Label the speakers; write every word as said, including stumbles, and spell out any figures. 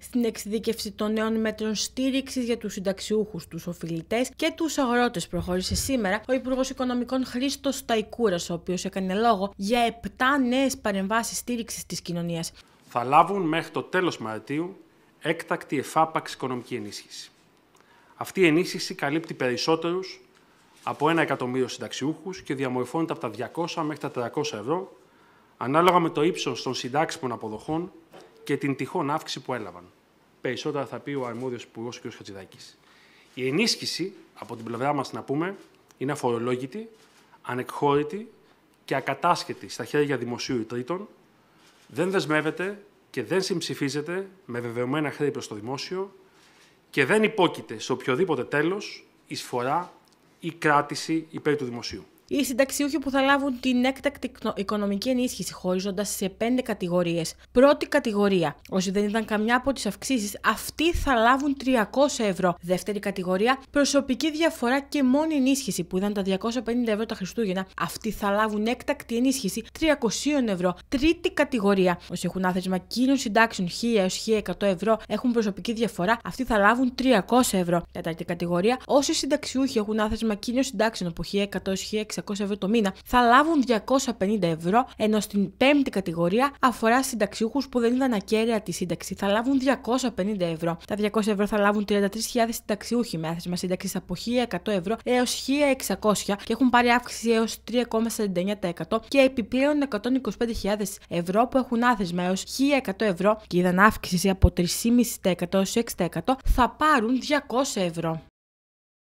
Speaker 1: στην εξειδίκευση των νέων μέτρων στήριξης για τους συνταξιούχους, τους οφειλητές και τους αγρότες προχώρησε σήμερα ο Υπουργός Οικονομικών Χρήστος Σταϊκούρας, ο οποίος έκανε λόγο για επτά νέες παρεμβάσεις στήριξης της κοινωνίας.
Speaker 2: Θα λάβουν μέχρι το τέλος Μαρτίου έκτακτη εφάπαξ οικονομική ενίσχυση. Αυτή η ενίσχυση καλύπτει περισσότερους από ένα εκατομμύριο συνταξιούχους και διαμορφώνεται από τα διακόσια μέχρι τα τριακόσια ευρώ, ανάλογα με το ύψος των συντάξιμων αποδοχών και την τυχόν αύξηση που έλαβαν. Περισσότερα θα πει ο αρμόδιος υπουργός κ. Χατζηδάκης. Η ενίσχυση, από την πλευρά μας να πούμε, είναι αφορολόγητη, ανεκχώρητη και ακατάσχετη στα χέρια δημοσίου ή τρίτων, δεν δεσμεύεται και δεν συμψηφίζεται με βεβαιωμένα χρέη προς το δημόσιο και δεν υπόκειται σε οποιοδήποτε τέλος, εισφορά ή κράτηση υπέρ του δημοσίου.
Speaker 1: Οι συνταξιούχοι που θα λάβουν την έκτακτη οικονομική ενίσχυση χωρίζοντας σε πέντε κατηγορίες. Πρώτη κατηγορία, όσοι δεν είδαν καμιά από τις αυξήσεις, αυτοί θα λάβουν τριακόσια ευρώ. Δεύτερη κατηγορία, προσωπική διαφορά και μόνη ενίσχυση που είδαν τα διακόσια πενήντα ευρώ τα Χριστούγεννα, αυτοί θα λάβουν έκτακτη ενίσχυση τριακόσια ευρώ. Τρίτη κατηγορία, όσοι έχουν άθροισμα κύριων συντάξεων χίλια έως χίλια εκατό ευρώ, έχουν προσωπική διαφορά, αυτοί θα λάβουν τριακόσια ευρώ. Τέταρτη κατηγορία, όσοι συνταξιούχοι έχουν άθροισμα κύριων συντάξεων από χίλια εκατό έως χίλια εξακόσια ευρώ το μήνα, θα λάβουν διακόσια πενήντα ευρώ, ενώ στην πέμπτη κατηγορία αφορά συνταξιούχους που δεν είδαν ακέραια τη σύνταξη, θα λάβουν διακόσια πενήντα ευρώ. Τα διακόσια ευρώ θα λάβουν τριάντα τρεις χιλιάδες συνταξιούχοι με άθροισμα σύνταξης από χίλια εκατό ευρώ έως χίλια εξακόσια και έχουν πάρει αύξηση έως τρία κόμμα σαράντα εννέα τοις εκατό και επιπλέον εκατόν είκοσι πέντε χιλιάδες ευρώ που έχουν άθροισμα έως χίλια εκατό ευρώ και είδαν αύξηση από τρία κόμμα πέντε τοις εκατό έως έξι τοις εκατό θα πάρουν διακόσια ευρώ.